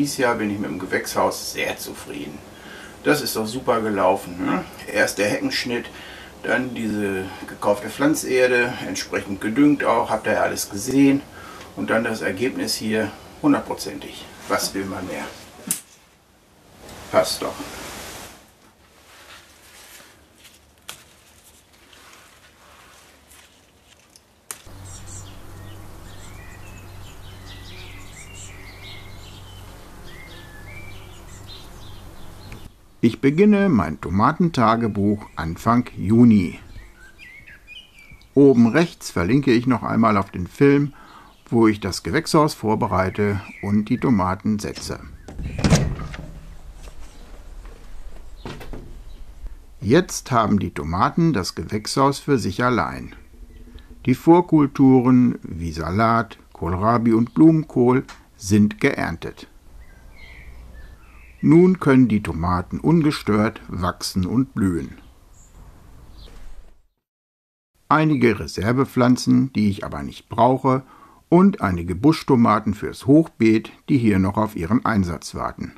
dieses Jahr bin ich mit dem Gewächshaus sehr zufrieden. Das ist doch super gelaufen. Ne? Erst der Heckenschnitt, dann diese gekaufte Pflanzerde, entsprechend gedüngt auch, habt ihr ja alles gesehen. Und dann das Ergebnis hier, 100%ig. Was will man mehr? Passt doch. Ich beginne mein Tomatentagebuch Anfang Juni. Oben rechts verlinke ich noch einmal auf den Film, wo ich das Gewächshaus vorbereite und die Tomaten setze. Jetzt haben die Tomaten das Gewächshaus für sich allein. Die Vorkulturen wie Salat, Kohlrabi und Blumenkohl sind geerntet. Nun können die Tomaten ungestört wachsen und blühen. Einige Reservepflanzen, die ich aber nicht brauche, und einige Buschtomaten fürs Hochbeet, die hier noch auf ihren Einsatz warten.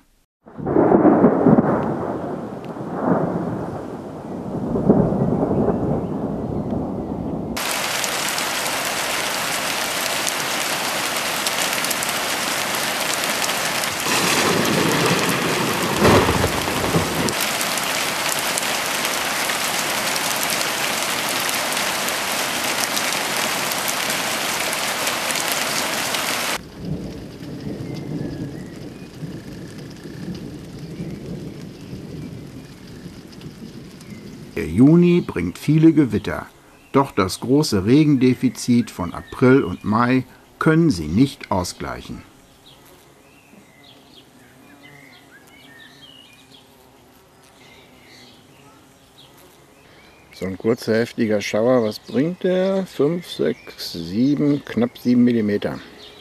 Der Juni bringt viele Gewitter, doch das große Regendefizit von April und Mai können sie nicht ausgleichen. So ein kurzer, heftiger Schauer, was bringt der? 5, 6, 7, knapp 7 mm.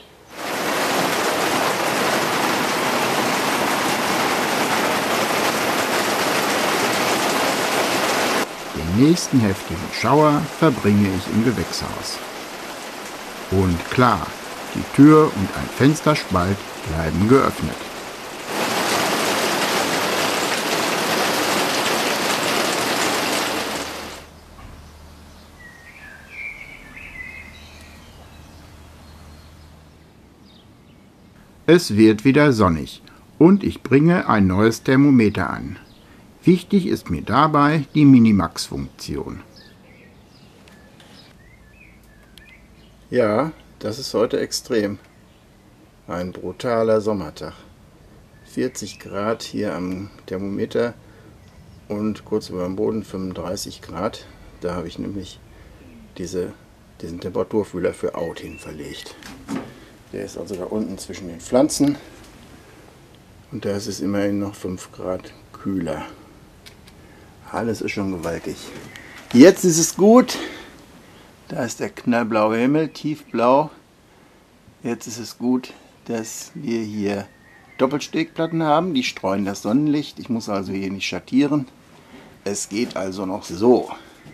Den nächsten heftigen Schauer verbringe ich im Gewächshaus. Und klar, die Tür und ein Fensterspalt bleiben geöffnet. Es wird wieder sonnig und ich bringe ein neues Thermometer an. Wichtig ist mir dabei die Minimax-Funktion. Ja, das ist heute extrem. Ein brutaler Sommertag. 40 Grad hier am Thermometer und kurz über dem Boden 35 Grad. Da habe ich nämlich diesen Temperaturfühler für Out hin verlegt. Der ist also da unten zwischen den Pflanzen und da ist es immerhin noch 5 Grad kühler. Alles ist schon gewaltig. Jetzt ist es gut. Da ist der knallblaue Himmel, tiefblau. Jetzt ist es gut, dass wir hier Doppelstegplatten haben. Die streuen das Sonnenlicht. Ich muss also hier nicht schattieren. Es geht also noch so.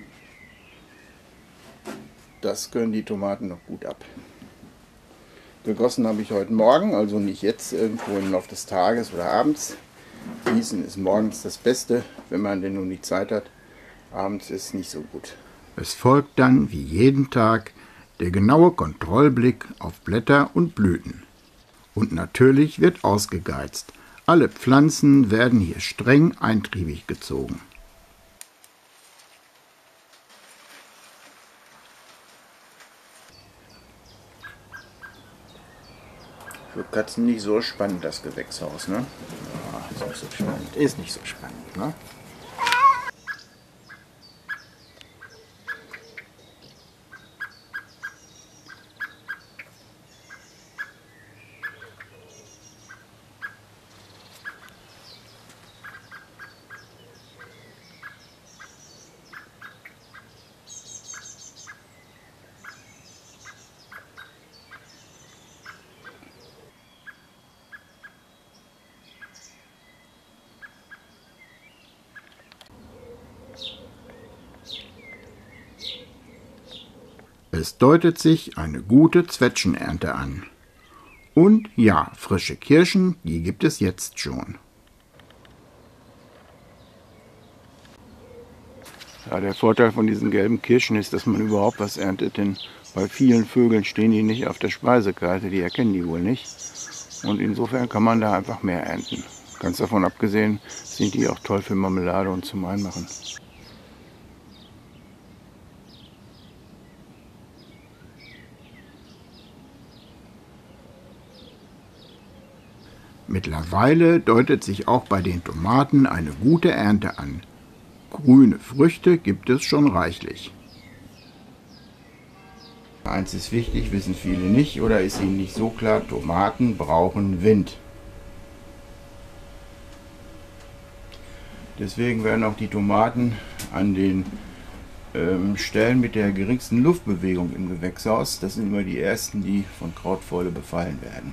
Das können die Tomaten noch gut ab. Gegossen habe ich heute Morgen, also nicht jetzt irgendwo im Laufe des Tages oder abends. Gießen ist morgens das Beste, wenn man denn nun die Zeit hat. Abends ist es nicht so gut. Es folgt dann wie jeden Tag der genaue Kontrollblick auf Blätter und Blüten. Und natürlich wird ausgegeizt. Alle Pflanzen werden hier streng eintriebig gezogen. Für Katzen nicht so spannend, das Gewächshaus, ne? Ja, ist nicht so spannend. Ist nicht so spannend, ne? Es deutet sich eine gute Zwetschgenernte an. Und ja, frische Kirschen, die gibt es jetzt schon. Ja, der Vorteil von diesen gelben Kirschen ist, dass man überhaupt was erntet, denn bei vielen Vögeln stehen die nicht auf der Speisekarte, die erkennen die wohl nicht. Und insofern kann man da einfach mehr ernten. Ganz davon abgesehen sind die auch toll für Marmelade und zum Einmachen. Mittlerweile deutet sich auch bei den Tomaten eine gute Ernte an. Grüne Früchte gibt es schon reichlich. Eins ist wichtig, wissen viele nicht oder ist ihnen nicht so klar, Tomaten brauchen Wind. Deswegen werden auch die Tomaten an den Stellen mit der geringsten Luftbewegung im Gewächshaus, das sind immer die ersten, die von Krautfäule befallen werden.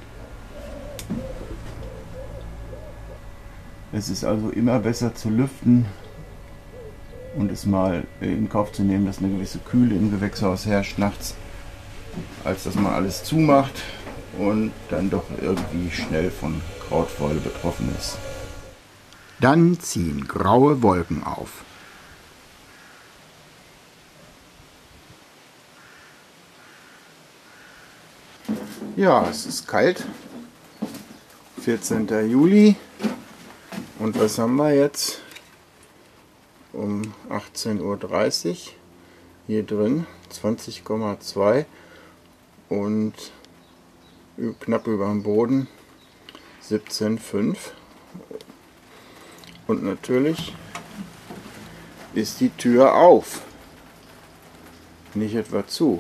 Es ist also immer besser zu lüften und es mal in Kauf zu nehmen, dass eine gewisse Kühle im Gewächshaus herrscht nachts, als dass man alles zumacht und dann doch irgendwie schnell von Krautfäule betroffen ist. Dann ziehen graue Wolken auf. Ja, es ist kalt. 14. Juli. Und was haben wir jetzt? Um 18:30 Uhr. Hier drin 20,2 und knapp über dem Boden 17,5. Und natürlich ist die Tür auf, nicht etwa zu.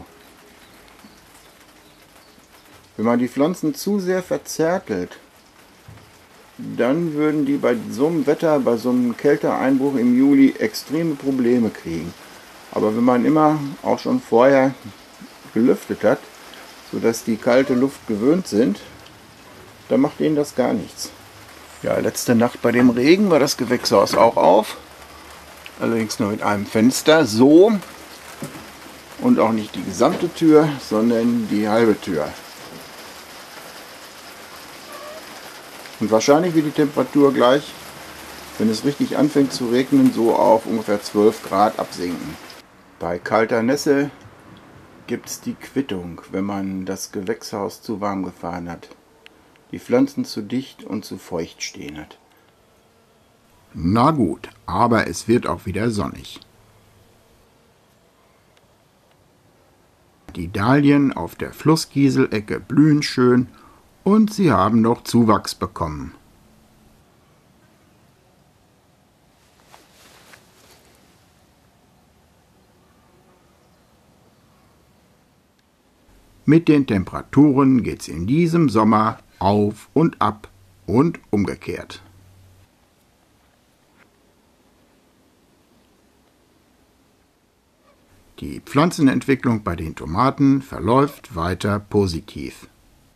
Wenn man die Pflanzen zu sehr verzärtelt, dann würden die bei so einem Wetter, bei so einem Kälteeinbruch im Juli extreme Probleme kriegen. Aber wenn man immer auch schon vorher gelüftet hat, sodass die kalte Luft gewöhnt sind, dann macht ihnen das gar nichts. Ja, letzte Nacht bei dem Regen war das Gewächshaus auch auf. Allerdings nur mit einem Fenster, so. Und auch nicht die gesamte Tür, sondern die halbe Tür. Und wahrscheinlich wird die Temperatur gleich, wenn es richtig anfängt zu regnen, so auf ungefähr 12 Grad absinken. Bei kalter Nässe gibt es die Quittung, wenn man das Gewächshaus zu warm gefahren hat. Die Pflanzen zu dicht und zu feucht stehen hat. Na gut, aber es wird auch wieder sonnig. Die Dahlien auf der Flusskieselecke blühen schön und sie haben noch Zuwachs bekommen. Mit den Temperaturen geht's in diesem Sommer auf und ab und umgekehrt. Die Pflanzenentwicklung bei den Tomaten verläuft weiter positiv.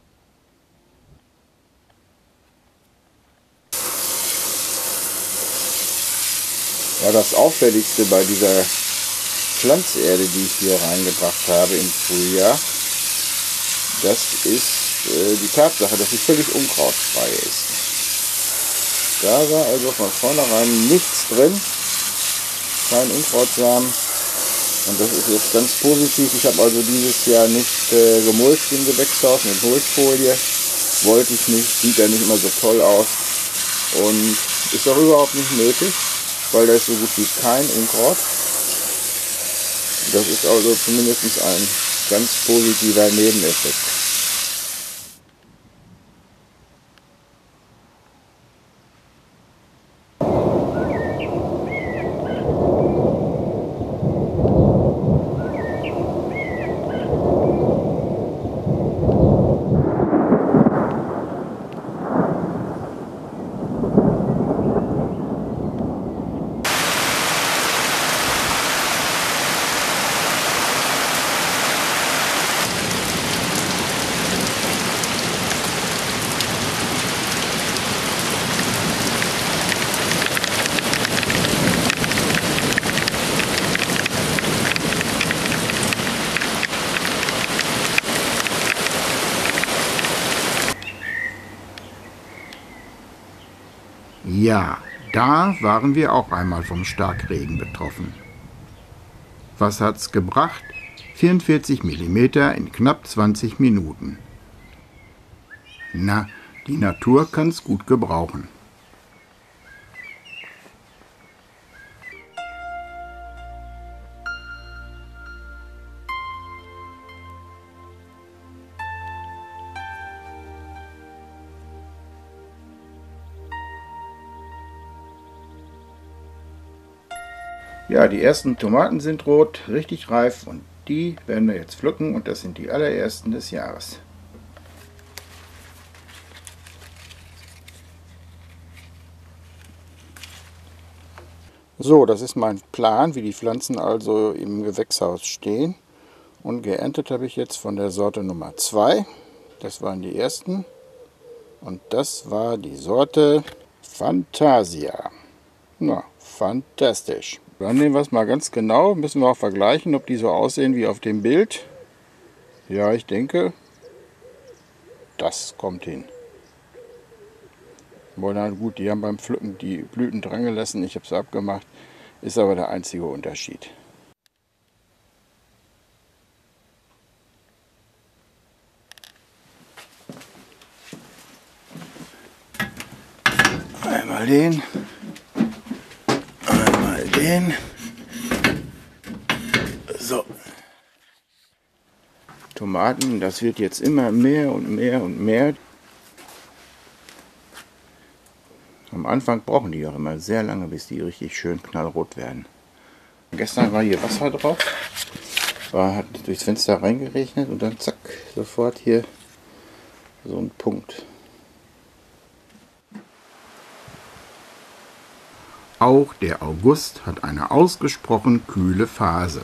Ja, das Auffälligste bei dieser Pflanzerde, die ich hier reingebracht habe im Frühjahr, das ist die Tatsache, dass sie völlig unkrautfrei ist. Da war also von vornherein nichts drin, kein Unkrautsamen, und das ist jetzt ganz positiv. Ich habe also dieses Jahr nicht gemulcht im Gewächshaus mit Mulchfolie, wollte ich nicht, sieht ja nicht immer so toll aus und ist auch überhaupt nicht nötig, weil da ist so gut wie kein Unkraut. Das ist also zumindest ein ganz positiver Nebeneffekt. Ja, da waren wir auch einmal vom Starkregen betroffen. Was hat's gebracht? 44 mm in knapp 20 Minuten. Na, die Natur kann's gut gebrauchen. Ja, die ersten Tomaten sind rot, richtig reif, und die werden wir jetzt pflücken, und das sind die allerersten des Jahres. So, das ist mein Plan, wie die Pflanzen also im Gewächshaus stehen. Und geerntet habe ich jetzt von der Sorte Nummer 2. Das waren die ersten. Und das war die Sorte Fantasia. Na, fantastisch. Dann nehmen wir es mal ganz genau. Müssen wir auch vergleichen, ob die so aussehen wie auf dem Bild. Ja, ich denke, das kommt hin. Na gut, die haben beim Pflücken die Blüten dran gelassen. Ich habe es abgemacht. Ist aber der einzige Unterschied. Einmal den. Einmal den. So. Tomaten, das wird jetzt immer mehr und mehr und mehr. Am Anfang brauchen die auch immer sehr lange, bis die richtig schön knallrot werden. Gestern war hier Wasser drauf, hat durchs Fenster reingeregnet und dann zack, sofort hier so ein Punkt. Auch der August hat eine ausgesprochen kühle Phase.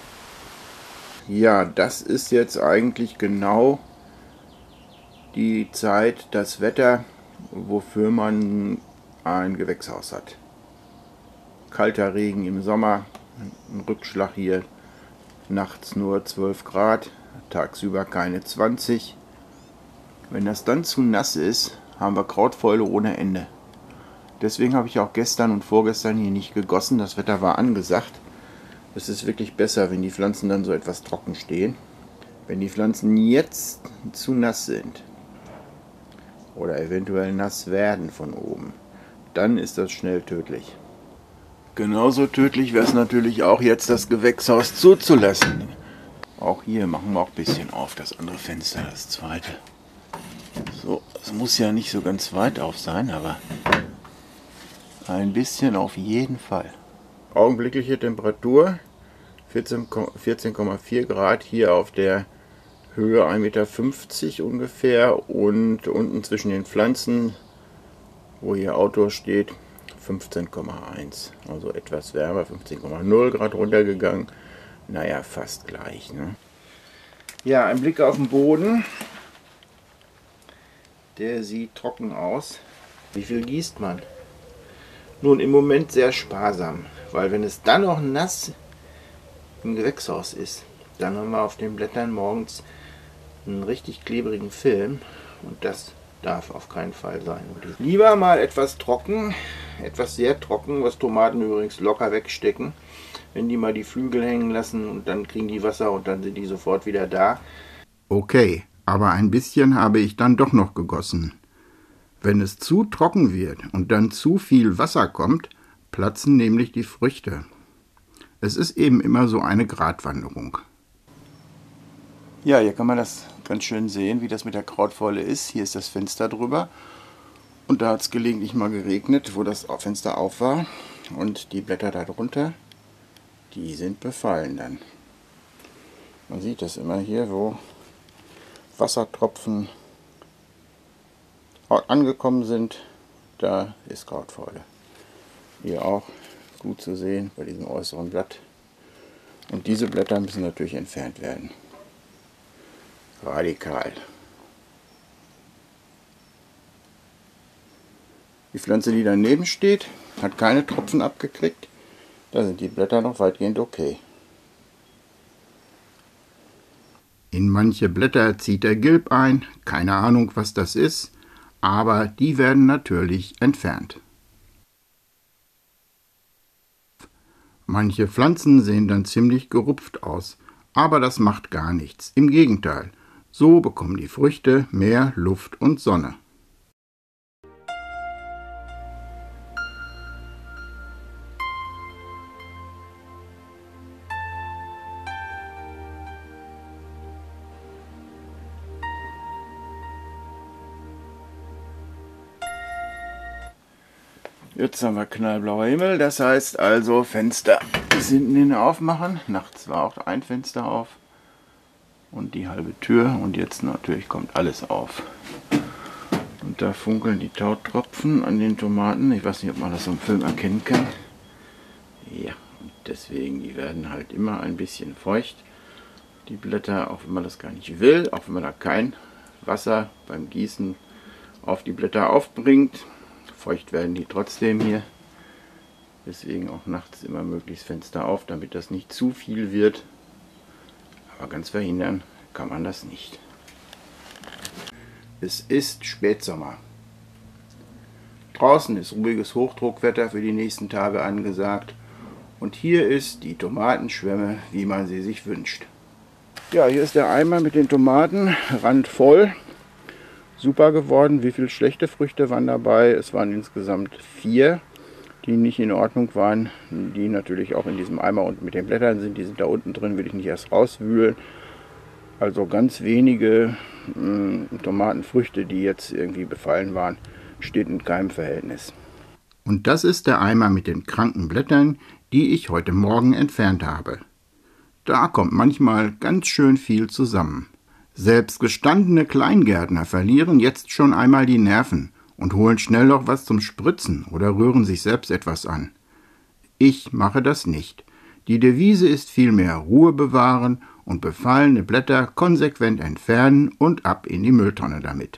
Ja, das ist jetzt eigentlich genau die Zeit, das Wetter, wofür man ein Gewächshaus hat. Kalter Regen im Sommer, ein Rückschlag hier, nachts nur 12 Grad, tagsüber keine 20. Wenn das dann zu nass ist, haben wir Krautfäule ohne Ende. Deswegen habe ich auch gestern und vorgestern hier nicht gegossen, das Wetter war angesagt. Es ist wirklich besser, wenn die Pflanzen dann so etwas trocken stehen. Wenn die Pflanzen jetzt zu nass sind oder eventuell nass werden von oben, dann ist das schnell tödlich. Genauso tödlich wäre es natürlich auch jetzt, das Gewächshaus zuzulassen. Auch hier machen wir auch ein bisschen auf, das andere Fenster, das zweite. So, es muss ja nicht so ganz weit auf sein, aber ein bisschen auf jeden Fall. Augenblickliche Temperatur 14,4 Grad hier auf der Höhe 1,50 Meter ungefähr, und unten zwischen den Pflanzen, wo hier Outdoor steht, 15,1. Also etwas wärmer, 15,0 Grad runtergegangen. Naja, fast gleich. Ne? Ja, ein Blick auf den Boden. Der sieht trocken aus. Wie viel gießt man? Nun, im Moment sehr sparsam, weil wenn es dann noch nass im Gewächshaus ist, dann haben wir auf den Blättern morgens einen richtig klebrigen Film, und das darf auf keinen Fall sein. Lieber mal etwas trocken, etwas sehr trocken, was Tomaten übrigens locker wegstecken, wenn die mal die Flügel hängen lassen und dann kriegen die Wasser und dann sind die sofort wieder da. Okay, aber ein bisschen habe ich dann doch noch gegossen. Wenn es zu trocken wird und dann zu viel Wasser kommt, platzen nämlich die Früchte. Es ist eben immer so eine Gratwanderung. Ja, hier kann man das ganz schön sehen, wie das mit der Krautfäule ist. Hier ist das Fenster drüber. Und da hat es gelegentlich mal geregnet, wo das Fenster auf war. Und die Blätter darunter, die sind befallen dann. Man sieht das immer hier, wo Wassertropfen angekommen sind, da ist Krautfäule. Hier auch gut zu sehen bei diesem äußeren Blatt. Und diese Blätter müssen natürlich entfernt werden. Radikal. Die Pflanze, die daneben steht, hat keine Tropfen abgekriegt. Da sind die Blätter noch weitgehend okay. In manche Blätter zieht der Gilb ein, keine Ahnung, was das ist, aber die werden natürlich entfernt. Manche Pflanzen sehen dann ziemlich gerupft aus, aber das macht gar nichts. Im Gegenteil, so bekommen die Früchte mehr Luft und Sonne. Jetzt haben wir knallblauer Himmel, das heißt also Fenster sind innen aufmachen. Nachts war auch ein Fenster auf und die halbe Tür und jetzt natürlich kommt alles auf. Und da funkeln die Tautropfen an den Tomaten. Ich weiß nicht, ob man das im Film erkennen kann. Ja, und deswegen, die werden halt immer ein bisschen feucht. Die Blätter, auch wenn man das gar nicht will, auch wenn man da kein Wasser beim Gießen auf die Blätter aufbringt. Feucht werden die trotzdem hier. Deswegen auch nachts immer möglichst Fenster auf, damit das nicht zu viel wird. Aber ganz verhindern kann man das nicht. Es ist Spätsommer. Draußen ist ruhiges Hochdruckwetter für die nächsten Tage angesagt. Und hier ist die Tomatenschwemme, wie man sie sich wünscht. Ja, hier ist der Eimer mit den Tomaten, randvoll. Super geworden. Wie viele schlechte Früchte waren dabei? Es waren insgesamt 4, die nicht in Ordnung waren, die natürlich auch in diesem Eimer unten mit den Blättern sind. Die sind da unten drin, will ich nicht erst rauswühlen. Also ganz wenige Tomatenfrüchte, die jetzt irgendwie befallen waren, steht in keinem Verhältnis. Und das ist der Eimer mit den kranken Blättern, die ich heute Morgen entfernt habe. Da kommt manchmal ganz schön viel zusammen. Selbst gestandene Kleingärtner verlieren jetzt schon einmal die Nerven und holen schnell noch was zum Spritzen oder rühren sich selbst etwas an. Ich mache das nicht. Die Devise ist vielmehr Ruhe bewahren und befallene Blätter konsequent entfernen und ab in die Mülltonne damit.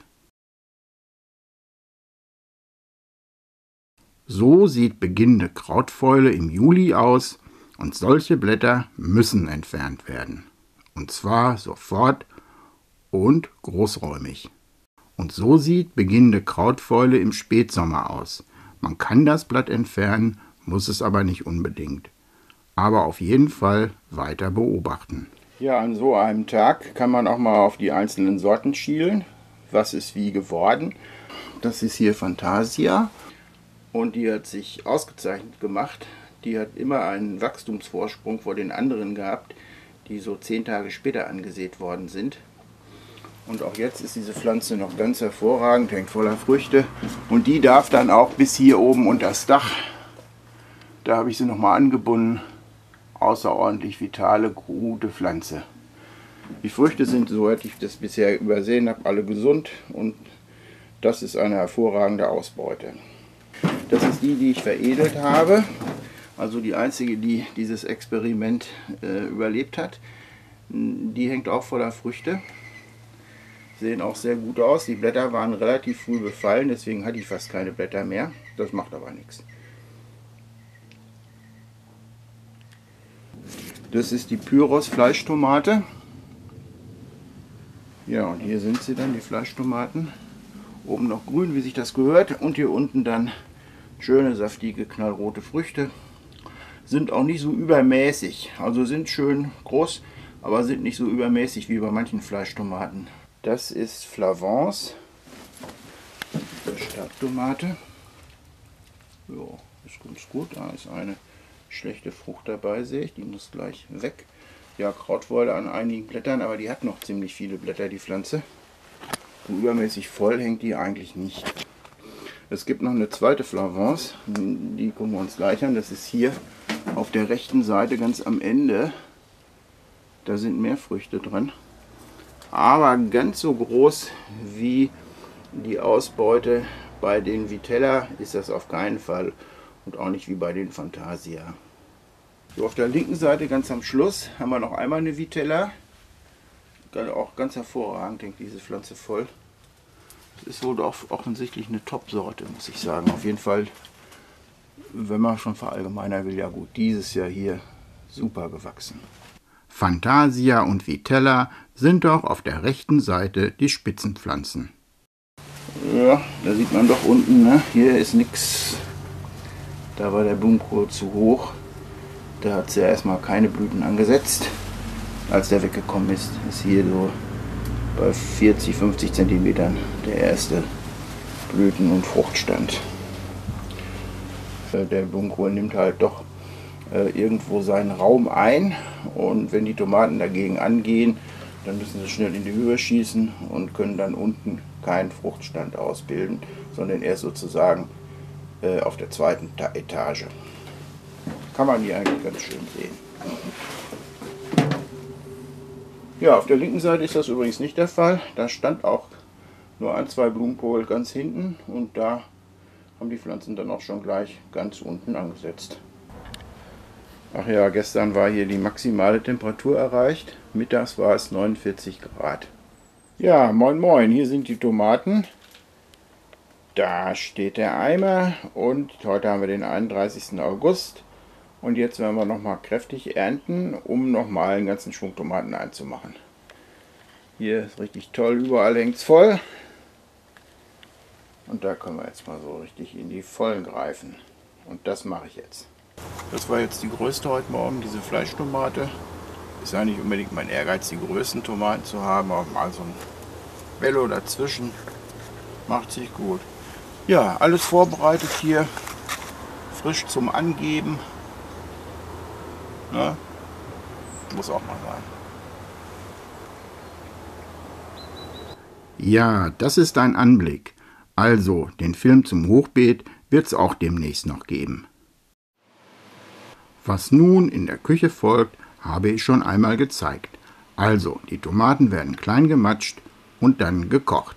So sieht beginnende Krautfäule im Juli aus und solche Blätter müssen entfernt werden. Und zwar sofort und großräumig. Und so sieht beginnende Krautfäule im Spätsommer aus. Man kann das Blatt entfernen, muss es aber nicht unbedingt. Aber auf jeden Fall weiter beobachten. Ja, an so einem Tag kann man auch mal auf die einzelnen Sorten schielen. Was ist wie geworden? Das ist hier Fantasia und die hat sich ausgezeichnet gemacht. Die hat immer einen Wachstumsvorsprung vor den anderen gehabt, die so 10 Tage später angesät worden sind. Und auch jetzt ist diese Pflanze noch ganz hervorragend, hängt voller Früchte. Und die darf dann auch bis hier oben unter das Dach. Da habe ich sie nochmal angebunden. Außerordentlich vitale, gute Pflanze. Die Früchte sind, soweit ich das bisher übersehen habe, alle gesund. Und das ist eine hervorragende Ausbeute. Das ist die ich veredelt habe. Also die einzige, die dieses Experiment überlebt hat. Die hängt auch voller Früchte. Sehen auch sehr gut aus. Die Blätter waren relativ früh befallen, deswegen hatte ich fast keine Blätter mehr. Das macht aber nichts. Das ist die Pyros Fleischtomate. Ja, und hier sind sie dann, die Fleischtomaten. Oben noch grün, wie sich das gehört. Und hier unten dann schöne, saftige, knallrote Früchte. Sind auch nicht so übermäßig. Also sind schön groß, aber sind nicht so übermäßig wie bei manchen Fleischtomaten. Das ist Flavance, Stabtomate. Jo, ist ganz gut. Da ist eine schlechte Frucht dabei, sehe ich. Die muss gleich weg. Ja, Krautfäule an einigen Blättern, aber die hat noch ziemlich viele Blätter, die Pflanze. Und übermäßig voll hängt die eigentlich nicht. Es gibt noch eine zweite Flavance, die gucken wir uns gleich an. Das ist hier auf der rechten Seite ganz am Ende. Da sind mehr Früchte dran. Aber ganz so groß wie die Ausbeute bei den Vitella ist das auf keinen Fall und auch nicht wie bei den Fantasia. So, auf der linken Seite ganz am Schluss haben wir noch einmal eine Vitella. Auch ganz hervorragend hängt diese Pflanze voll. Das ist wohl auch offensichtlich eine Top-Sorte, muss ich sagen. Auf jeden Fall, wenn man schon verallgemeinern will, ja gut, dieses Jahr hier super gewachsen. Fantasia und Vitella sind doch auf der rechten Seite die Spitzenpflanzen. Ja, da sieht man doch unten, ne? Hier ist nichts. Da war der Blumenkohl zu hoch. Da hat sie ja erstmal keine Blüten angesetzt. Als der weggekommen ist, ist hier so bei 40, 50 Zentimetern der erste Blüten- und Fruchtstand. Der Blumenkohl nimmt halt doch irgendwo seinen Raum ein, und wenn die Tomaten dagegen angehen, dann müssen sie schnell in die Höhe schießen und können dann unten keinen Fruchtstand ausbilden, sondern erst sozusagen auf der zweiten Etage. Kann man hier eigentlich ganz schön sehen. Ja, auf der linken Seite ist das übrigens nicht der Fall. Da stand auch nur ein, zwei Blumenkohl ganz hinten, und da haben die Pflanzen dann auch schon gleich ganz unten angesetzt. Ach ja, gestern war hier die maximale Temperatur erreicht. Mittags war es 49 Grad. Ja, moin moin, hier sind die Tomaten. Da steht der Eimer, und heute haben wir den 31. August. Und jetzt werden wir nochmal kräftig ernten, um nochmal einen ganzen Schwung Tomaten einzumachen. Hier ist richtig toll, überall hängt es voll. Und da können wir jetzt mal so richtig in die Vollen greifen. Und das mache ich jetzt. Das war jetzt die größte heute Morgen, diese Fleischtomate. Ist ja nicht unbedingt mein Ehrgeiz, die größten Tomaten zu haben, aber mal so ein Bello dazwischen macht sich gut. Ja, alles vorbereitet hier, frisch zum Angeben. Na, muss auch mal sein. Ja, das ist ein Anblick. Also, den Film zum Hochbeet wird es auch demnächst noch geben. Was nun in der Küche folgt, habe ich schon einmal gezeigt. Also, die Tomaten werden klein gematscht und dann gekocht.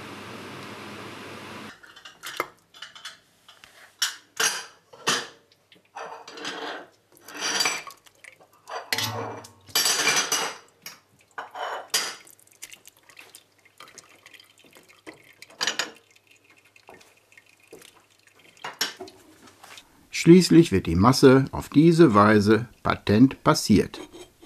Schließlich wird die Masse auf diese Weise patent passiert.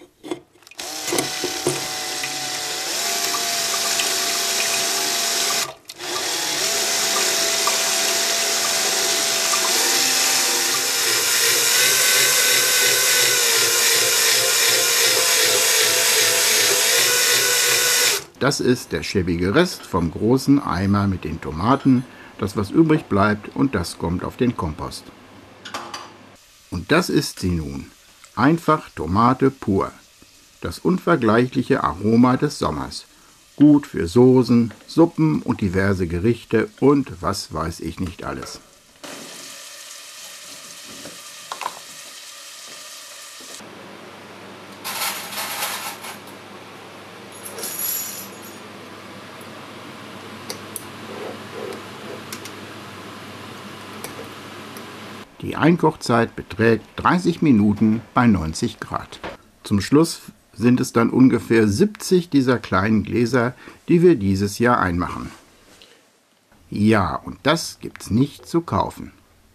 Das ist der schäbige Rest vom großen Eimer mit den Tomaten, das was übrig bleibt, und das kommt auf den Kompost. Und das ist sie nun, einfach Tomate pur, das unvergleichliche Aroma des Sommers, gut für Soßen, Suppen und diverse Gerichte und was weiß ich nicht alles. Die Einkochzeit beträgt 30 Minuten bei 90 Grad. Zum Schluss sind es dann ungefähr 70 dieser kleinen Gläser, die wir dieses Jahr einmachen. Ja, und das gibt's nicht zu kaufen.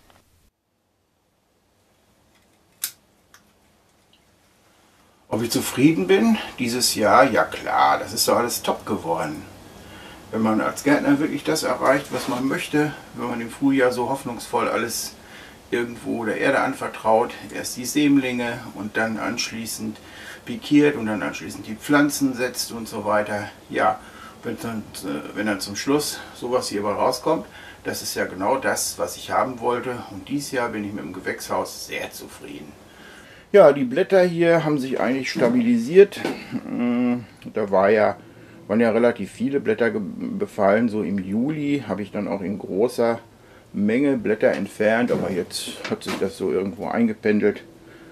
Ob ich zufrieden bin dieses Jahr? Ja klar, das ist doch alles top geworden. Wenn man als Gärtner wirklich das erreicht, was man möchte, wenn man im Frühjahr so hoffnungsvoll alles irgendwo der Erde anvertraut, erst die Sämlinge und dann anschließend pikiert und dann anschließend die Pflanzen setzt und so weiter. Ja, wenn dann zum Schluss sowas hierbei rauskommt, das ist ja genau das, was ich haben wollte, und dieses Jahr bin ich mit dem Gewächshaus sehr zufrieden. Ja, die Blätter hier haben sich eigentlich stabilisiert. Da waren ja relativ viele Blätter befallen. So im Juli habe ich dann auch in großer Menge Blätter entfernt, aber jetzt hat sich das so irgendwo eingependelt.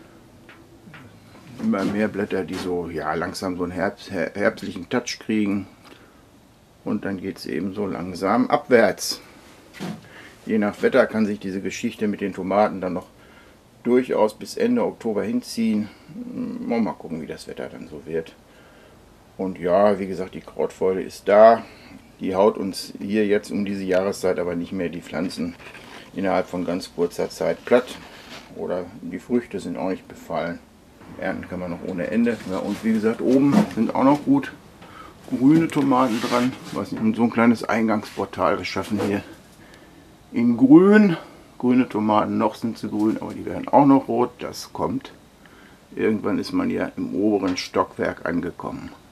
Immer mehr Blätter, die so ja langsam so einen herbstlichen Touch kriegen, und dann geht es eben so langsam abwärts. Je nach Wetter kann sich diese Geschichte mit den Tomaten dann noch durchaus bis Ende Oktober hinziehen. Mal gucken, wie das Wetter dann so wird. Und ja, wie gesagt, die Krautfäule ist da. Die haut uns hier jetzt um diese Jahreszeit aber nicht mehr die Pflanzen innerhalb von ganz kurzer Zeit platt. Oder die Früchte sind auch nicht befallen. Ernten kann man noch ohne Ende. Ja, und wie gesagt, oben sind auch noch gut grüne Tomaten dran. Was nicht, so ein kleines Eingangsportal geschaffen hier in grün. Grüne Tomaten, noch sind sie grün, aber die werden auch noch rot. Das kommt Irgendwann ist man ja im oberen Stockwerk angekommen.